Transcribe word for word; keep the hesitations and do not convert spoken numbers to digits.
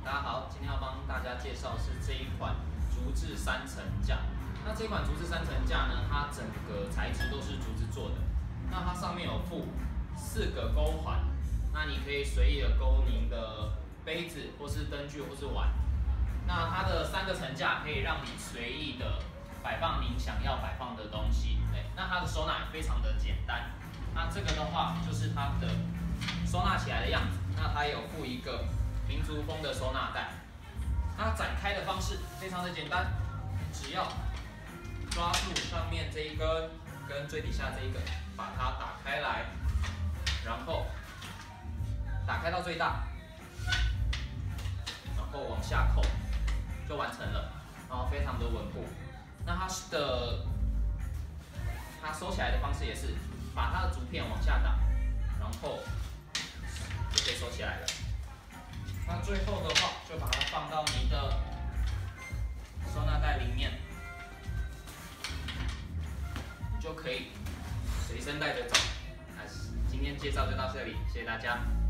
大家好，今天要帮大家介绍是这一款竹制三层架。那这款竹制三层架呢，它整个材质都是竹子做的。那它上面有附四个钩环，那你可以随意的勾您的杯子或是灯具或是碗。那它的三个层架可以让你随意的摆放您想要摆放的东西。对，那它的收纳也非常的简单。那这个的话就是它的收纳起来的样子。那它也有附一个民族风的收纳袋。它展开的方式非常的简单，只要抓住上面这一根跟最底下这一个，把它打开来，然后打开到最大，然后往下扣，就完成了。然后非常的稳固。那它的它收起来的方式也是把它的竹片往下打，然后就可以收起来了。那最后的话，就把它放到你的收纳袋里面，你就可以随身带着走。那今天介绍就到这里，谢谢大家。